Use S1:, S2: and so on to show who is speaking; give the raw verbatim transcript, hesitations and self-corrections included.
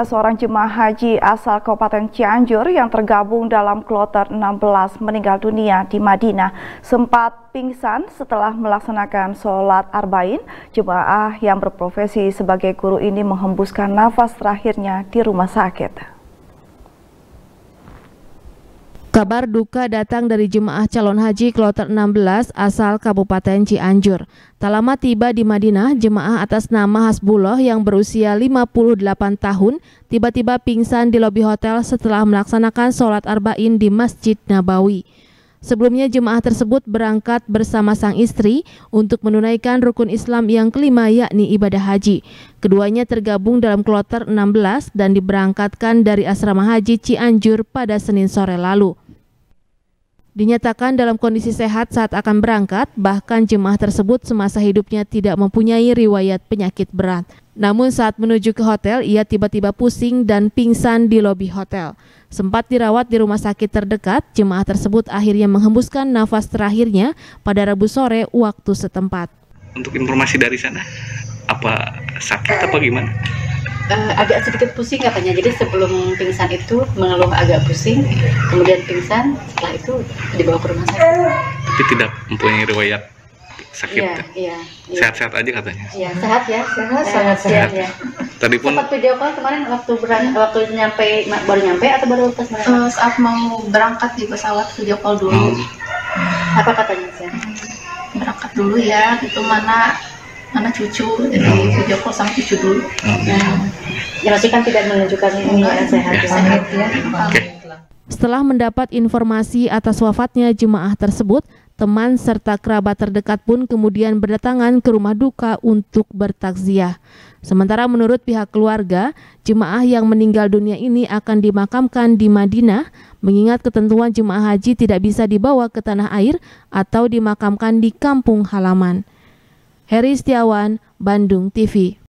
S1: Seorang jemaah haji asal Kabupaten Cianjur yang tergabung dalam kloter enam belas meninggal dunia di Madinah sempat pingsan setelah melaksanakan sholat arba'in. Jemaah yang berprofesi sebagai guru ini menghembuskan nafas terakhirnya di rumah sakit.
S2: Kabar duka datang dari jemaah calon haji kloter enam belas asal Kabupaten Cianjur. Tak lama tiba di Madinah, jemaah atas nama Hasbullah yang berusia lima puluh delapan tahun tiba-tiba pingsan di lobi hotel setelah melaksanakan sholat arba'in di Masjid Nabawi. Sebelumnya jemaah tersebut berangkat bersama sang istri untuk menunaikan rukun Islam yang kelima, yakni ibadah haji. Keduanya tergabung dalam kloter enam belas dan diberangkatkan dari asrama haji Cianjur pada Senin sore lalu. Dinyatakan dalam kondisi sehat saat akan berangkat, bahkan jemaah tersebut semasa hidupnya tidak mempunyai riwayat penyakit berat. Namun saat menuju ke hotel, ia tiba-tiba pusing dan pingsan di lobi hotel. Sempat dirawat di rumah sakit terdekat, jemaah tersebut akhirnya menghembuskan nafas terakhirnya pada Rabu sore waktu setempat.
S3: Untuk informasi dari sana, apa sakit apa gimana?
S4: Uh, agak sedikit pusing katanya, jadi sebelum pingsan itu mengeluh agak pusing, kemudian pingsan, setelah itu dibawa ke rumah sakit.
S3: Tapi tidak mempunyai riwayat sakit.
S4: Iya, iya.
S3: Sehat-sehat aja katanya.
S4: Iya, sehat ya, sehat,
S3: eh,
S4: sangat sehat,
S3: sehat
S4: ya.
S3: Tadi pun
S4: sempat video call kemarin waktu berang, waktu nyampe baru nyampe atau baru pas berangkat?
S5: Uh, saat mau berangkat di pesawat video call dulu.
S3: Hmm.
S4: Apa katanya sih?
S5: Berangkat dulu ya, itu mana mana cucu, jadi video call sama cucu dulu.
S3: Hmm.
S4: Nah, ya masih kan tidak menunjukkan ini ya, sehat,
S3: ya.
S4: sehat ya.
S3: Okay.
S2: Setelah mendapat informasi atas wafatnya jemaah tersebut, teman serta kerabat terdekat pun kemudian berdatangan ke rumah duka untuk bertakziah. Sementara menurut pihak keluarga, jemaah yang meninggal dunia ini akan dimakamkan di Madinah, mengingat ketentuan jemaah haji tidak bisa dibawa ke tanah air atau dimakamkan di kampung halaman. Heri Setiawan, Bandung T V.